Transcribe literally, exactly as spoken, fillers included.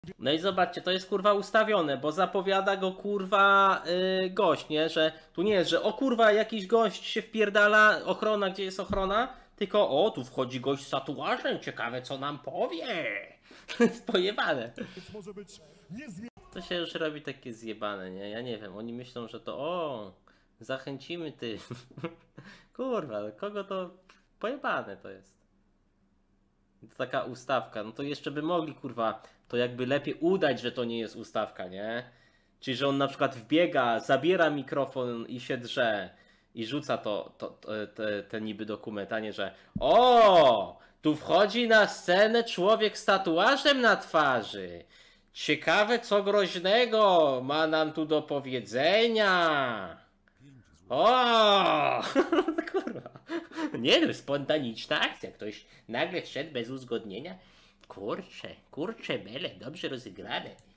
No i zobaczcie, to jest kurwa ustawione, bo zapowiada go kurwa yy, gość, nie? Że tu nie jest, że o kurwa jakiś gość się wpierdala, ochrona, gdzie jest ochrona, tylko o, tu wchodzi gość z tatuażem, ciekawe co nam powie. Jest pojebane. To się już robi takie zjebane, nie? Ja nie wiem, oni myślą, że to o, zachęcimy ty. Kurwa, kogo to pojebane to jest. To taka ustawka, no to jeszcze by mogli kurwa to jakby lepiej udać, że to nie jest ustawka, nie? Czyli że on na przykład wbiega, zabiera mikrofon i się drze i rzuca to, to, to te, te niby dokument, a nie że o, tu wchodzi na scenę człowiek z tatuażem na twarzy. Ciekawe co groźnego ma nam tu do powiedzenia. O! Kurwa. Nie no, spontaniczna akcja. Ktoś nagle wszedł bez uzgodnienia. Kurcze, kurcze, bele, dobrze rozegrane.